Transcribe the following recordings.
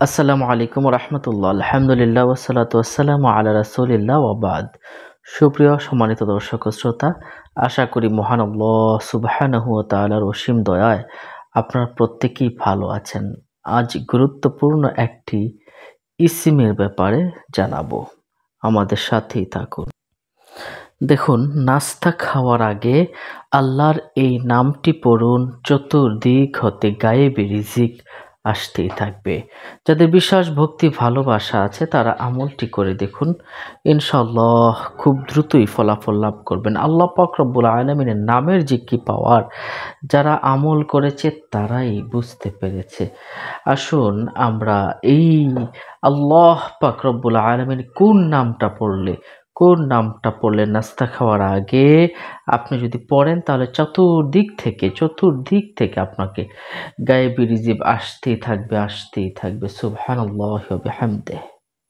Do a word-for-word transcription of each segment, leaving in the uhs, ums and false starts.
আসসালামু আলাইকুম রহমতুল্লাহ আলহামদুলিল্লাহ ওয়াসসালাতু ওয়াসসালামু আলা রাসূলিল্লাহ ওয়া বাদ। সুপ্রিয় সম্মানিত দর্শক ও শ্রোতা, আশা করি মহান আল্লাহ সুবহানাহু ওয়া তাআলার অসীম দয়ায় আপনারা প্রত্যেকেই ভালো আছেন। আজ গুরুত্বপূর্ণ একটি ইসিমের ব্যাপারে জানাবো, আমাদের সাথেই থাকুন। দেখুন, নাস্তা খাওয়ার আগে আল্লাহর এই নামটি পড়ুন, চতুর্দিক হতে গায়েবী রিজিক আসতেই থাকবে। যাদের বিশ্বাস, ভক্তি, ভালোবাসা আছে তারা আমলটি করে দেখুন, ইনশাআল্লাহ খুব দ্রুতই ফলাফল লাভ করবেন। আল্লাহ পাক রব্বুল আলামিনের নামের যে কি পাওয়ার, যারা আমল করেছে তারাই বুঝতে পেরেছে। আসুন আমরা এই আল্লাহ পাক রব্বুল আলামিন কোন নামটা পড়লে কোন নামটা পড়লে নাস্তা খাওয়ার আগে আপনি যদি পড়েন তাহলে চতুর্দিক থেকে চতুর্দিক থেকে আপনাকে গায়েবী রিজিক আসতেই থাকবে আসতেই থাকবে। সুবহানাল্লাহি ওয়া বিহামদিহি।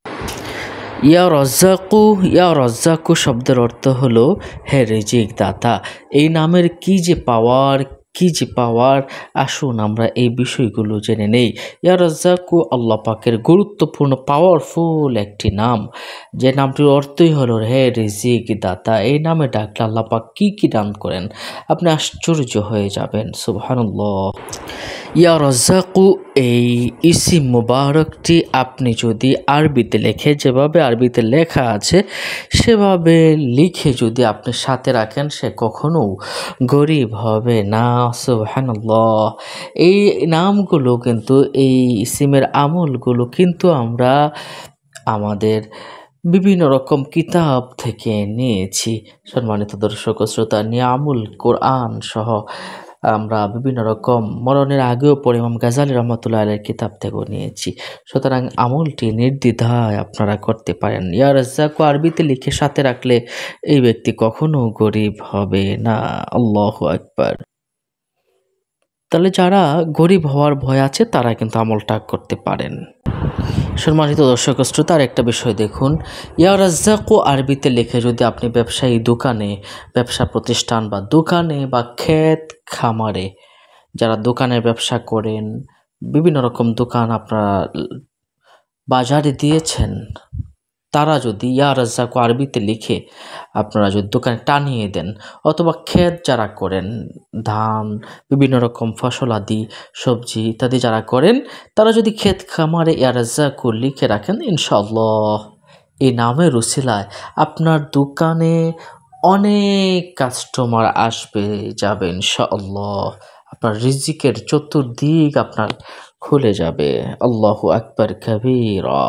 ইয়া রজ্জাকু, ইয়া রজ্জাকু শব্দের অর্থ হলো হে রিজিক দাতা। এই নামের কি যে পাওয়ার, কি যে পাওয়ার, আসুন আমরা এই বিষয়গুলো জেনে নেই। ইয়া রজ্জাকু আল্লাহ পাকের গুরুত্বপূর্ণ পাওয়ারফুল একটি নাম, যে নামটির অর্থই হলো হে রিজিক দাতা। এই নামে ডাকলে আল্লাহ পাক কি কি দান করেন, আপনি আশ্চর্য হয়ে যাবেন। সুবহানাল্লাহ। ইয়া রজ্জাকু এই ইসিম মুবারকটি আপনি যদি আরবিতে লেখে, যেভাবে আরবিতে লেখা আছে সেভাবে লিখে যদি আপনি সাথে রাখেন, সে কখনো গরিব হবে না। সুবহানাল্লাহ। এই নামগুলো কিন্তু, এই ইসিমের আমলগুলো কিন্তু আমরা আমাদের বিভিন্ন রকম কিতাব থেকে নিয়েছি। সম্মানিত দর্শক ও শ্রোতা, নিয়ামুল কোরআন সহ আমরা বিভিন্ন রকম মরণের আগেও পড়ে ইমাম গাজালি রহমতুল্লাহ আলাইহির কিতাব থেকেও নিয়েছি। সুতরাং আমলটি নির্দ্বিধায় আপনারা করতে পারেন। ইয়া রাজ্জাকু আরবিতে লিখে সাথে রাখলে এই ব্যক্তি কখনো গরিব হবে না। আল্লাহু আকবার। তাহলে যারা গরিব হওয়ার ভয় আছে তারা কিন্তু আমলটা করতে পারেন। সম্মানিত দর্শক শ্রোতা, আর একটা বিষয় দেখুন, ইয়া রাজ্জাকু আরবিতে লিখে যদি আপনি ব্যবসায়ী দোকানে, ব্যবসা প্রতিষ্ঠান বা দোকানে বা ক্ষেত খামারে, যারা দোকানের ব্যবসা করেন, বিভিন্ন রকম দোকান আপনারা বাজারে দিয়েছেন, তারা যদি ইয়া রাজ্জাকু আরবিতে লিখে আপনারা যদি দোকানে টানিয়ে দেন, অথবা ক্ষেত যারা করেন, ধান, বিভিন্ন রকম ফসলাদি, সবজি ইত্যাদি যারা করেন, তারা যদি ক্ষেত খামারে ইয়া রাজ্জাকু লিখে রাখেন, ইনশাআল্লাহ এই নামের উসিলায় আপনার দোকানে অনেক কাস্টমার আসবে যাবে ইনশাআল্লাহ। আপনার রিজিকের চতুর্দিক আপনার খুলে যাবে। আল্লাহু আকবার কাবীরা।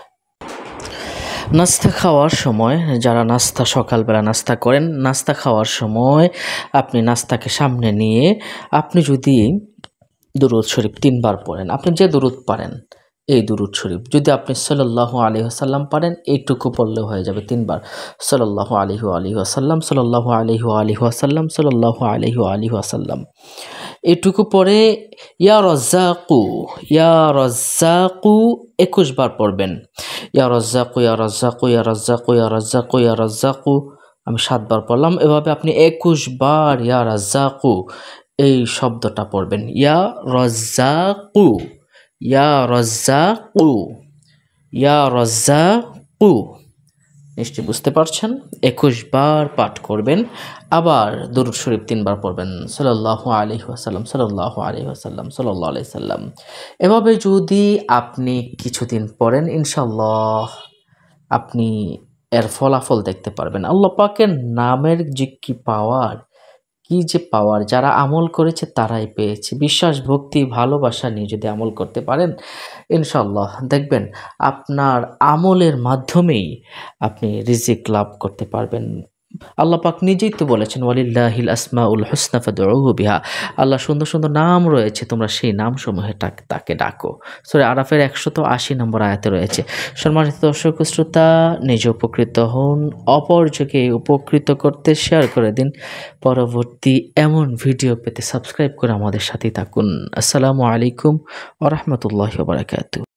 নাস্তা খাওয়ার সময়, যারা নাস্তা সকালবেলা নাস্তা করেন, নাস্তা খাওয়ার সময় আপনি নাস্তাকে সামনে নিয়ে আপনি যদি দুরূদ শরীফ তিনবার পড়েন, আপনি যে দুরূদ পারেন এই দুরূদ শরীফ, যদি আপনি সাল্লাল্লাহু আলাইহি ওয়াসাল্লাম পারেন এইটুকু পড়লেও হয়ে যাবে তিনবার। সাল্লাল্লাহু আলাইহি আলিহি ওয়াসাল্লাম, সাল্লাল্লাহু আলাইহি আলিহি ওয়াসাল্লাম, সাল্লাল্লাহু আলাইহি আলিহি ওয়াসাল্লাম, এটুকু পরে ইয়া রজ্জাকু, ইয়া রজ্জাকু একুশ বার পড়বেন। ইয়া রজ্জাকু, ইয়া রজ্জাকু, ইয়া রজ্জাকু, ইয়া রজ্জাকু, ইয়া রজ্জাকু, আমি সাতবার পড়লাম। এভাবে আপনি একুশ বার ইয়া রজ্জাকু এই শব্দটা পড়বেন। ইয়া রজ্জাকু, ইয়া রজ্জাকু, ইয়া রজ্জাকু। নিশ্চয়ই বুঝতে পারছেন। একুশ বার পাঠ করবেন। আবার দুরূদ শরীফ তিনবার পড়বেন। সাল্লাল্লাহু আলাইহি ওয়াসাল্লাম, সাল্লাল্লাহু আলাইহি ওয়াসাল্লাম, সাল্লাল্লাহু আলাইহি সাল্লাম। এভাবে যদি আপনি কিছুদিন পড়েন, ইনশাআল্লাহ আপনি এর ফলাফল দেখতে পারবেন। আল্লাহ পাকের নামের যে কি পাওয়ার, কি যে পাওয়ার, যারা আমল করেছে তারাই পেয়েছে। বিশ্বাস, ভক্তি, ভালোবাসা নিয়ে যদি আমল করতে পারেন, ইনশাআল্লাহ দেখবেন আপনার আমলের মাধ্যমেই আপনি রিজিক লাভ করতে পারবেন। আল্লাহ পাক নিজেই তো বলেছেন, ওয়ালিল্লাহিল আসমাউল হুসনা ফাদউহু বিহা। আল্লাহ সুন্দর সুন্দর নাম রয়েছে, তোমরা সেই নামসমূহে তাকে ডাকো। সূরা আরাফের একশত আশি নম্বর আয়াতে রয়েছে। সম্মানিত দর্শক শ্রোতা, নিজে উপকৃত হন, অপরজনকে উপকৃত করতে শেয়ার করে দিন। পরবর্তী এমন ভিডিও পেতে সাবস্ক্রাইব করে আমাদের সাথেই থাকুন। আসসালামু আলাইকুম ওয়া রাহমাতুল্লাহি ওয়া বারাকাতুহু।